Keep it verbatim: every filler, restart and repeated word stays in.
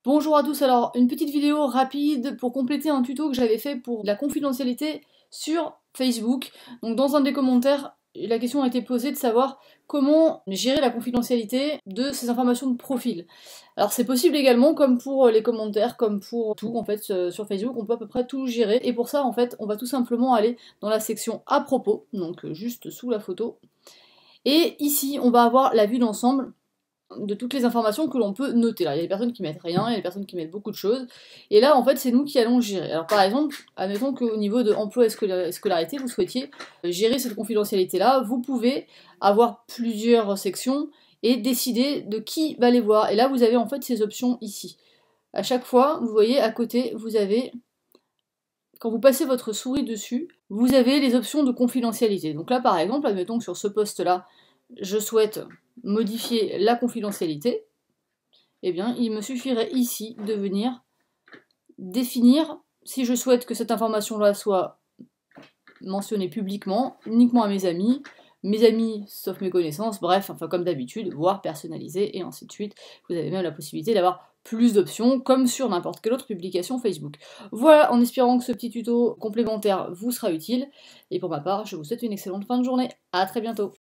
Bonjour à tous, alors une petite vidéo rapide pour compléter un tuto que j'avais fait pour la confidentialité sur Facebook. Donc dans un des commentaires, la question a été posée de savoir comment gérer la confidentialité de ces informations de profil. Alors c'est possible également, comme pour les commentaires, comme pour tout en fait euh, sur Facebook, on peut à peu près tout gérer. Et pour ça en fait, on va tout simplement aller dans la section à propos, donc juste sous la photo. Et ici, on va avoir la vue d'ensemble de toutes les informations que l'on peut noter. Là, il y a des personnes qui mettent rien, il y a des personnes qui mettent beaucoup de choses, et là, en fait, c'est nous qui allons gérer. Alors, par exemple, admettons qu'au niveau de emploi et scolarité, vous souhaitiez gérer cette confidentialité-là, vous pouvez avoir plusieurs sections et décider de qui va les voir. Et là, vous avez en fait ces options ici. À chaque fois, vous voyez, à côté, vous avez... Quand vous passez votre souris dessus, vous avez les options de confidentialité. Donc là, par exemple, admettons que sur ce poste-là, je souhaite modifier la confidentialité, eh bien, il me suffirait ici de venir définir si je souhaite que cette information-là soit mentionnée publiquement, uniquement à mes amis, mes amis sauf mes connaissances, bref, enfin comme d'habitude, voire personnalisé, et ainsi de suite. Vous avez même la possibilité d'avoir plus d'options, comme sur n'importe quelle autre publication Facebook. Voilà, en espérant que ce petit tuto complémentaire vous sera utile, et pour ma part, je vous souhaite une excellente fin de journée. À très bientôt.